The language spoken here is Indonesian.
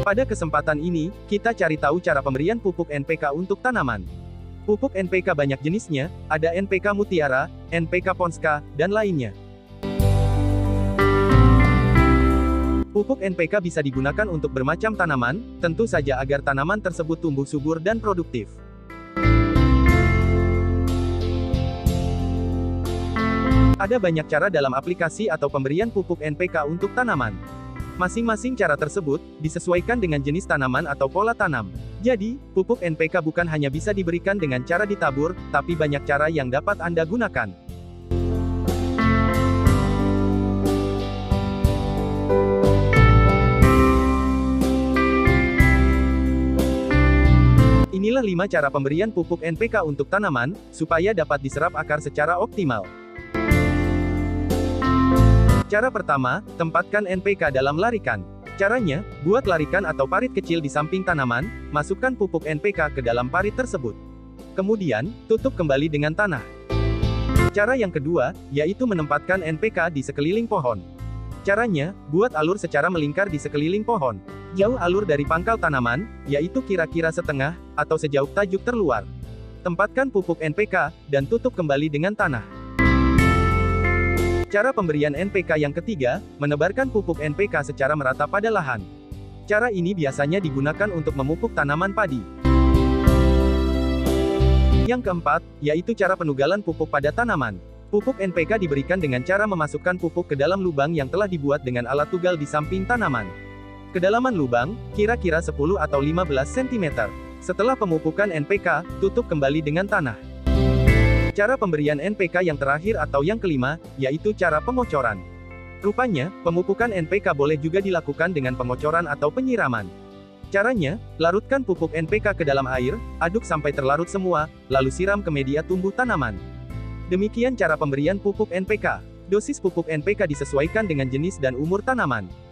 Pada kesempatan ini, kita cari tahu cara pemberian pupuk NPK untuk tanaman. Pupuk NPK banyak jenisnya, ada NPK Mutiara, NPK Ponska, dan lainnya. Pupuk NPK bisa digunakan untuk bermacam tanaman, tentu saja agar tanaman tersebut tumbuh subur dan produktif. Ada banyak cara dalam aplikasi atau pemberian pupuk NPK untuk tanaman. Masing-masing cara tersebut disesuaikan dengan jenis tanaman atau pola tanam. Jadi, pupuk NPK bukan hanya bisa diberikan dengan cara ditabur, tapi banyak cara yang dapat Anda gunakan. Inilah 5 cara pemberian pupuk NPK untuk tanaman, supaya dapat diserap akar secara optimal. Cara pertama, tempatkan NPK dalam larikan. Caranya, buat larikan atau parit kecil di samping tanaman, masukkan pupuk NPK ke dalam parit tersebut. Kemudian, tutup kembali dengan tanah. Cara yang kedua, yaitu menempatkan NPK di sekeliling pohon. Caranya, buat alur secara melingkar di sekeliling pohon. Jauh alur dari pangkal tanaman, yaitu kira-kira setengah, atau sejauh tajuk terluar. Tempatkan pupuk NPK, dan tutup kembali dengan tanah. Cara pemberian NPK yang ketiga, menebarkan pupuk NPK secara merata pada lahan. Cara ini biasanya digunakan untuk memupuk tanaman padi. Yang keempat, yaitu cara penugalan pupuk pada tanaman. Pupuk NPK diberikan dengan cara memasukkan pupuk ke dalam lubang yang telah dibuat dengan alat tugal di samping tanaman. Kedalaman lubang, kira-kira 10 atau 15 cm. Setelah pemupukan NPK, tutup kembali dengan tanah. Cara pemberian NPK yang terakhir atau yang kelima, yaitu cara pengocoran. Rupanya, pemupukan NPK boleh juga dilakukan dengan pengocoran atau penyiraman. Caranya, larutkan pupuk NPK ke dalam air, aduk sampai terlarut semua, lalu siram ke media tumbuh tanaman. Demikian cara pemberian pupuk NPK. Dosis pupuk NPK disesuaikan dengan jenis dan umur tanaman.